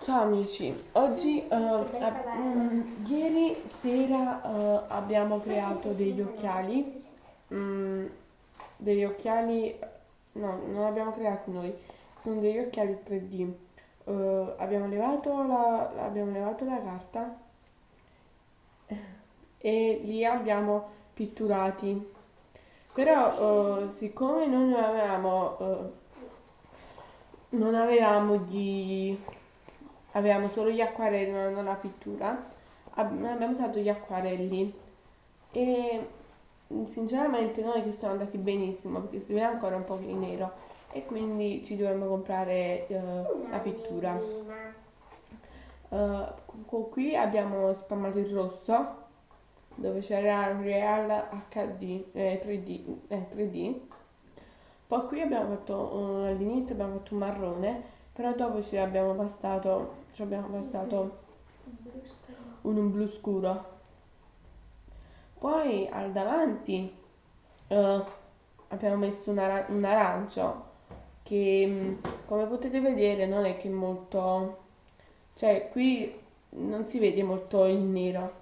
Ciao amici, oggi, ieri sera abbiamo creato degli occhiali, no, non abbiamo creati noi, sono degli occhiali 3D. Abbiamo levato la carta e li abbiamo pitturati, però siccome non avevamo avevamo solo gli acquarelli, non la pittura. Abbiamo usato gli acquarelli e sinceramente non è che sono andati benissimo perché si vede ancora un po' in nero e quindi ci dovremmo comprare la pittura. Qui abbiamo spalmato il rosso dove c'era Real HD 3D. Poi qui abbiamo fatto all'inizio abbiamo fatto un marrone, però dopo ci abbiamo passato un blu scuro. Poi al davanti abbiamo messo un arancio che come potete vedere non è che molto, cioè qui non si vede molto il nero.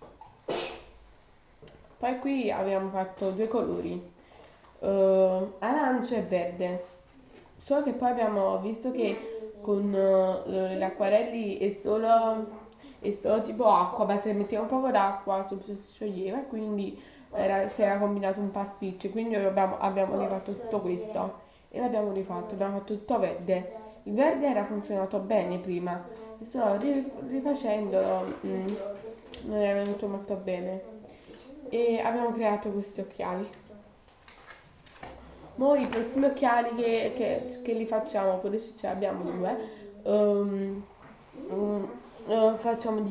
Poi qui abbiamo fatto due colori, arancio e verde. Solo che poi abbiamo visto che con gli acquarelli è solo tipo acqua, basta che mettiamo un po' d'acqua, subito si scioglieva e quindi si era combinato un pasticcio. Quindi abbiamo rifatto tutto questo e abbiamo fatto tutto verde. Il verde era funzionato bene prima, e solo rifacendolo non era venuto molto bene. E abbiamo creato questi occhiali. Noi i prossimi occhiali che li facciamo, pure se ce ne abbiamo due, facciamo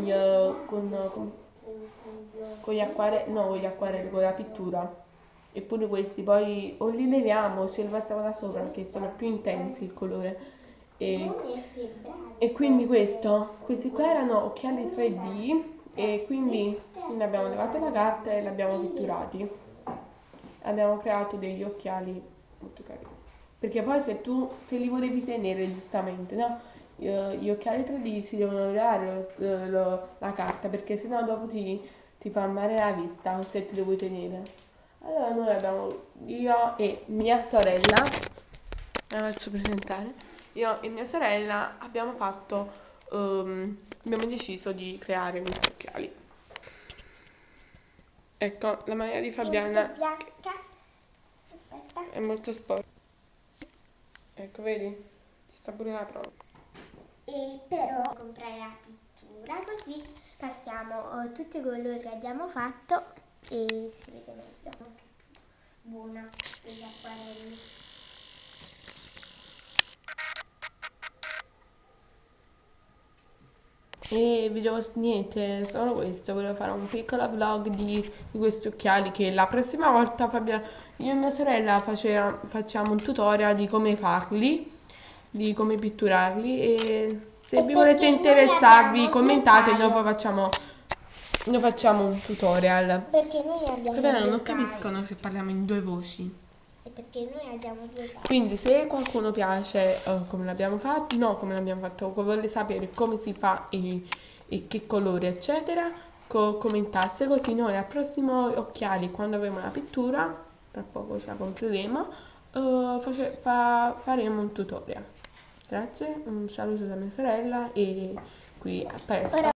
con gli acquarelli, no, con gli acquarelli, con la pittura. Eppure questi poi o li leviamo o ce li passiamo da sopra perché sono più intensi il colore. E, e quindi questi qua erano occhiali 3D e quindi abbiamo levato la carta e li abbiamo pitturati. Abbiamo creato degli occhiali molto carini. Perché poi se tu te li volevi tenere giustamente, no? Gli occhiali 3D si devono levare la carta perché sennò dopo ti fa male la vista se te li vuoi tenere. Allora io e mia sorella, la faccio presentare, io e mia sorella abbiamo deciso di creare questi occhiali. Ecco, la maglia di Fabiana è molto sporca. Ecco, vedi? Ci sta pure la prova. E però comprare la pittura così passiamo tutti i colori che abbiamo fatto e si vede meglio. Buona degli acquarelli. E niente, solo questo, volevo fare un piccolo vlog di questi occhiali che la prossima volta io e mia sorella facciamo un tutorial di come farli, di come pitturarli e se vi volete interessarvi commentate e dopo noi facciamo un tutorial. Perché noi abbiamo Vabbè, non due capiscono se parliamo in due voci. e perché noi abbiamo due file. Quindi se qualcuno piace come l'abbiamo fatto, no come l'abbiamo fatto, vuole sapere come si fa e che colore eccetera, commentasse così noi al prossimo occhiali quando avremo la pittura, tra poco ce la compreremo, faremo un tutorial. Grazie, un saluto da mia sorella e qui a presto.